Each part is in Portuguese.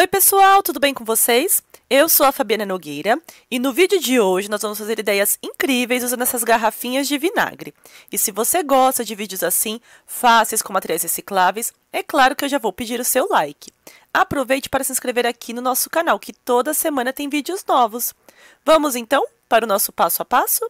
Oi pessoal, tudo bem com vocês? Eu sou a Fabiana Nogueira e no vídeo de hoje nós vamos fazer ideias incríveis usando essas garrafinhas de vinagre. E se você gosta de vídeos assim, fáceis com materiais recicláveis, é claro que eu já vou pedir o seu like. Aproveite para se inscrever aqui no nosso canal, que toda semana tem vídeos novos. Vamos então para o nosso passo a passo?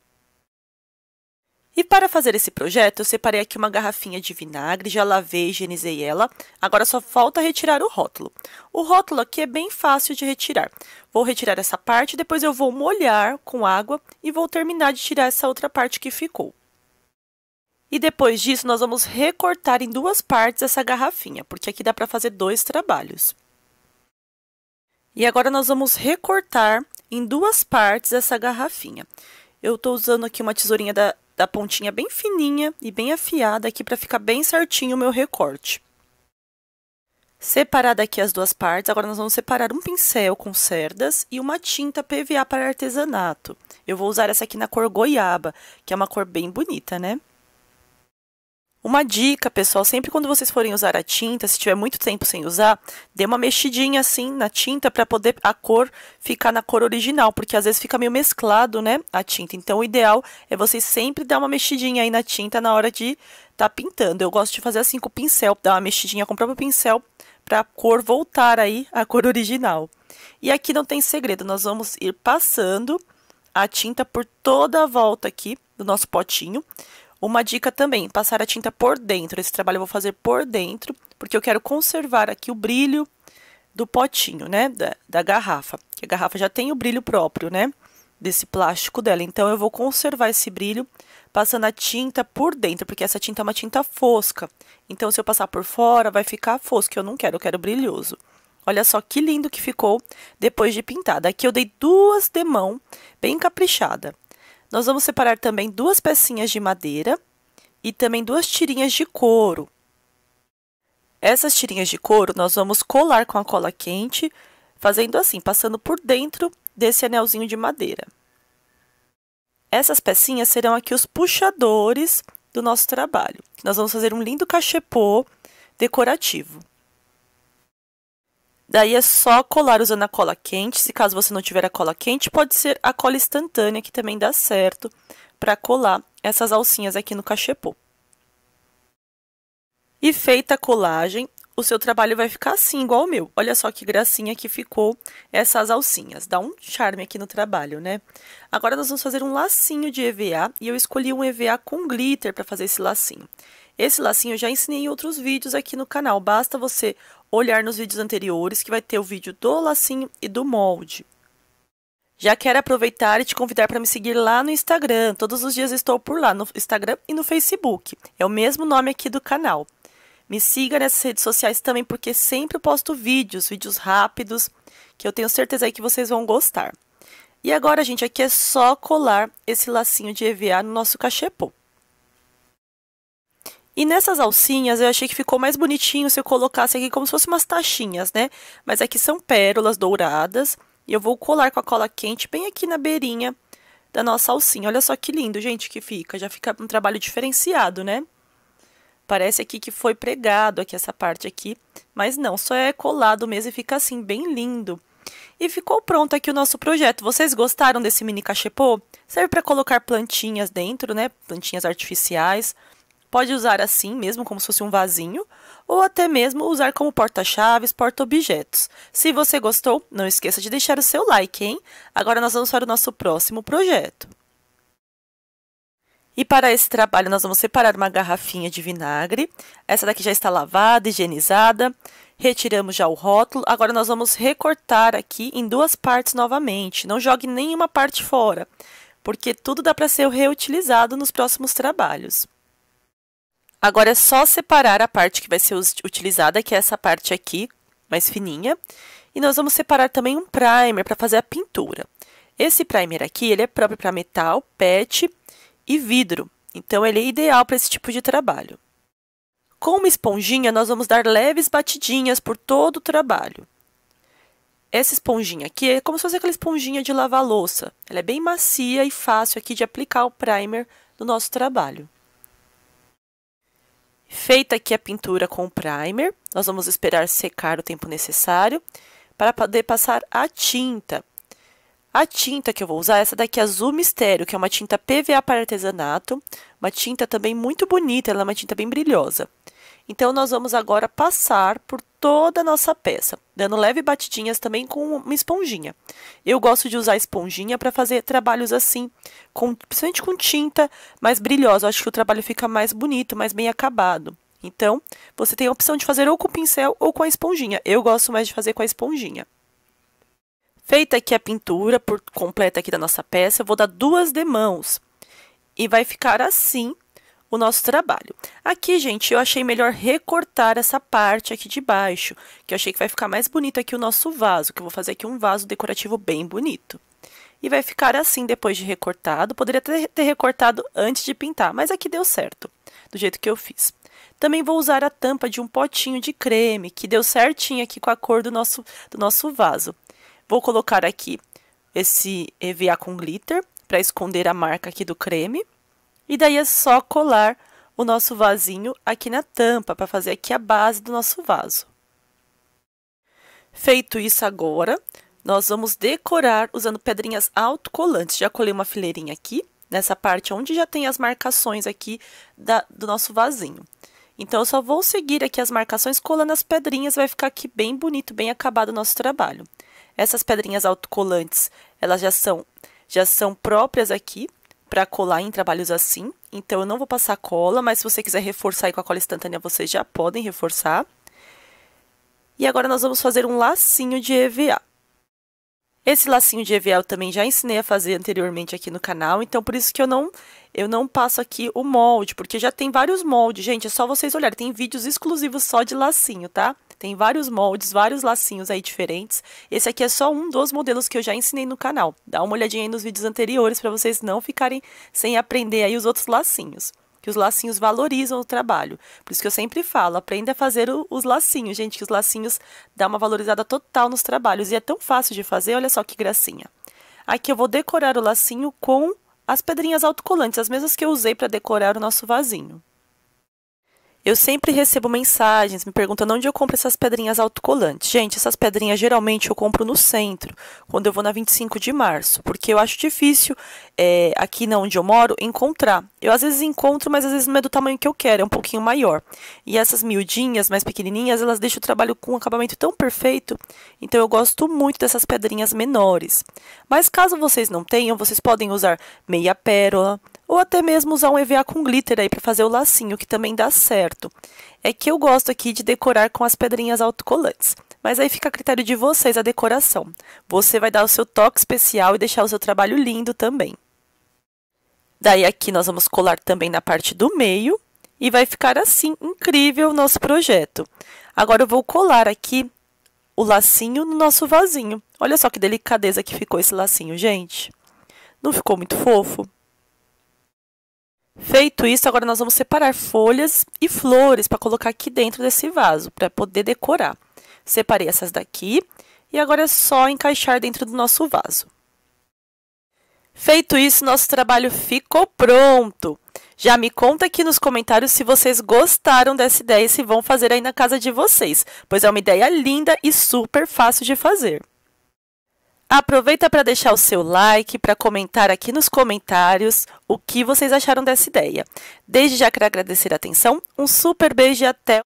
E para fazer esse projeto, eu separei aqui uma garrafinha de vinagre, já lavei e higienizei ela. Agora só falta retirar o rótulo. O rótulo aqui é bem fácil de retirar. Vou retirar essa parte, depois eu vou molhar com água e vou terminar de tirar essa outra parte que ficou. E depois disso, nós vamos recortar em duas partes essa garrafinha, porque aqui dá para fazer dois trabalhos. E agora nós vamos recortar em duas partes essa garrafinha. Eu estou usando aqui uma tesourinha da pontinha bem fininha e bem afiada aqui para ficar bem certinho o meu recorte. Separada aqui as duas partes, agora nós vamos separar um pincel com cerdas e uma tinta PVA para artesanato. Eu vou usar essa aqui na cor goiaba, que é uma cor bem bonita, né? Uma dica, pessoal, sempre quando vocês forem usar a tinta, se tiver muito tempo sem usar, dê uma mexidinha assim na tinta para poder a cor ficar na cor original, porque às vezes fica meio mesclado, né, a tinta. Então, o ideal é vocês sempre dar uma mexidinha aí na tinta na hora de estar pintando. Eu gosto de fazer assim com o pincel, dar uma mexidinha com o próprio pincel para a cor voltar aí à cor original. E aqui não tem segredo, nós vamos ir passando a tinta por toda a volta aqui do nosso potinho. Uma dica também, passar a tinta por dentro. Esse trabalho eu vou fazer por dentro, porque eu quero conservar aqui o brilho do potinho, né, da garrafa. Que a garrafa já tem o brilho próprio, né, desse plástico dela. Então, eu vou conservar esse brilho passando a tinta por dentro, porque essa tinta é uma tinta fosca. Então, se eu passar por fora, vai ficar fosco, eu quero brilhoso. Olha só que lindo que ficou depois de pintada. Aqui eu dei duas demão, bem caprichada. Nós vamos separar também duas pecinhas de madeira e também duas tirinhas de couro. Essas tirinhas de couro nós vamos colar com a cola quente, fazendo assim, passando por dentro desse anelzinho de madeira. Essas pecinhas serão aqui os puxadores do nosso trabalho. Nós vamos fazer um lindo cachepô decorativo. Daí é só colar usando a cola quente. Se caso você não tiver a cola quente, pode ser a cola instantânea, que também dá certo para colar essas alcinhas aqui no cachepô. E feita a colagem, o seu trabalho vai ficar assim, igual o meu. Olha só que gracinha que ficou essas alcinhas. Dá um charme aqui no trabalho, né? Agora nós vamos fazer um lacinho de EVA e eu escolhi um EVA com glitter para fazer esse lacinho. Esse lacinho eu já ensinei em outros vídeos aqui no canal, basta você olhar nos vídeos anteriores que vai ter o vídeo do lacinho e do molde. Já quero aproveitar e te convidar para me seguir lá no Instagram, todos os dias estou por lá, no Instagram e no Facebook, é o mesmo nome aqui do canal. Me siga nessas redes sociais também porque sempre posto vídeos rápidos, que eu tenho certeza aí que vocês vão gostar. E agora, gente, aqui é só colar esse lacinho de EVA no nosso cachepô. E nessas alcinhas eu achei que ficou mais bonitinho se eu colocasse aqui como se fossem umas tachinhas, né? Mas aqui são pérolas douradas e eu vou colar com a cola quente bem aqui na beirinha da nossa alcinha. Olha só que lindo, gente, que fica. Já fica um trabalho diferenciado, né? Parece aqui que foi pregado aqui essa parte aqui, mas não, só é colado mesmo e fica assim bem lindo. E ficou pronto aqui o nosso projeto. Vocês gostaram desse mini cachepô? Serve para colocar plantinhas dentro, né? Plantinhas artificiais. Pode usar assim mesmo, como se fosse um vasinho, ou até mesmo usar como porta-chaves, porta-objetos. Se você gostou, não esqueça de deixar o seu like, hein? Agora nós vamos para o nosso próximo projeto. E para esse trabalho nós vamos separar uma garrafinha de vinagre. Essa daqui já está lavada, higienizada. Retiramos já o rótulo. Agora nós vamos recortar aqui em duas partes novamente. Não jogue nenhuma parte fora, porque tudo dá para ser reutilizado nos próximos trabalhos. Agora é só separar a parte que vai ser utilizada, que é essa parte aqui, mais fininha. E nós vamos separar também um primer para fazer a pintura. Esse primer aqui, ele é próprio para metal, PET e vidro. Então, ele é ideal para esse tipo de trabalho. Com uma esponjinha, nós vamos dar leves batidinhas por todo o trabalho. Essa esponjinha aqui é como se fosse aquela esponjinha de lavar louça. Ela é bem macia e fácil aqui de aplicar o primer no nosso trabalho. Feita aqui a pintura com o primer, nós vamos esperar secar o tempo necessário para poder passar a tinta. A tinta que eu vou usar é essa daqui, Azul Mistério, que é uma tinta PVA para artesanato, uma tinta também muito bonita, ela é uma tinta bem brilhosa. Então, nós vamos agora passar por toda a nossa peça, dando leve batidinhas também com uma esponjinha. Eu gosto de usar esponjinha para fazer trabalhos assim, principalmente com tinta mais brilhosa. Eu acho que o trabalho fica mais bonito, mais bem acabado. Então, você tem a opção de fazer ou com o pincel ou com a esponjinha. Eu gosto mais de fazer com a esponjinha. Feita aqui a pintura por completa aqui da nossa peça, eu vou dar 2 demãos. E vai ficar assim o nosso trabalho. Aqui, gente, eu achei melhor recortar essa parte aqui de baixo, que eu achei que vai ficar mais bonito aqui o nosso vaso, que eu vou fazer aqui um vaso decorativo bem bonito. E vai ficar assim depois de recortado. Poderia ter recortado antes de pintar, mas aqui deu certo, do jeito que eu fiz. Também vou usar a tampa de um potinho de creme, que deu certinho aqui com a cor do nosso vaso. Vou colocar aqui esse EVA com glitter, para esconder a marca aqui do creme. E daí é só colar o nosso vasinho aqui na tampa, para fazer aqui a base do nosso vaso. Feito isso agora, nós vamos decorar usando pedrinhas autocolantes. Já colei uma fileirinha aqui, nessa parte onde já tem as marcações aqui do nosso vasinho. Então, eu só vou seguir aqui as marcações colando as pedrinhas, vai ficar aqui bem bonito, bem acabado o nosso trabalho. Essas pedrinhas autocolantes, elas já são próprias aqui para colar em trabalhos assim. Então, eu não vou passar cola, mas se você quiser reforçar aí com a cola instantânea, vocês já podem reforçar. E agora, nós vamos fazer um lacinho de EVA. Esse lacinho de EVA eu também já ensinei a fazer anteriormente aqui no canal, então por isso que eu não passo aqui o molde, porque já tem vários moldes, gente, é só vocês olharem, tem vídeos exclusivos só de lacinho, tá? Tem vários moldes, vários lacinhos aí diferentes. Esse aqui é só um dos modelos que eu já ensinei no canal. Dá uma olhadinha aí nos vídeos anteriores para vocês não ficarem sem aprender aí os outros lacinhos. Que os lacinhos valorizam o trabalho. Por isso que eu sempre falo, aprenda a fazer os lacinhos, gente, que os lacinhos dão uma valorizada total nos trabalhos. E é tão fácil de fazer, olha só que gracinha. Aqui eu vou decorar o lacinho com as pedrinhas autocolantes, as mesmas que eu usei para decorar o nosso vasinho. Eu sempre recebo mensagens me perguntando onde eu compro essas pedrinhas autocolantes. Gente, essas pedrinhas geralmente eu compro no centro, quando eu vou na 25 de março, porque eu acho difícil, aqui onde eu moro, encontrar. Eu às vezes encontro, mas às vezes não é do tamanho que eu quero, é um pouquinho maior. E essas miudinhas, mais pequenininhas, elas deixam o trabalho com um acabamento tão perfeito, então eu gosto muito dessas pedrinhas menores. Mas caso vocês não tenham, vocês podem usar meia pérola, ou até mesmo usar um EVA com glitter aí para fazer o lacinho, que também dá certo. É que eu gosto aqui de decorar com as pedrinhas autocolantes. Mas aí fica a critério de vocês a decoração. Você vai dar o seu toque especial e deixar o seu trabalho lindo também. Daí aqui nós vamos colar também na parte do meio. E vai ficar assim, incrível o nosso projeto. Agora eu vou colar aqui o lacinho no nosso vasinho. Olha só que delicadeza que ficou esse lacinho, gente. Não ficou muito fofo? Feito isso, agora nós vamos separar folhas e flores para colocar aqui dentro desse vaso, para poder decorar. Separei essas daqui e agora é só encaixar dentro do nosso vaso. Feito isso, nosso trabalho ficou pronto! Já me conta aqui nos comentários se vocês gostaram dessa ideia e se vão fazer aí na casa de vocês, pois é uma ideia linda e super fácil de fazer. Aproveita para deixar o seu like, para comentar aqui nos comentários o que vocês acharam dessa ideia. Desde já quero agradecer a atenção, um super beijo e até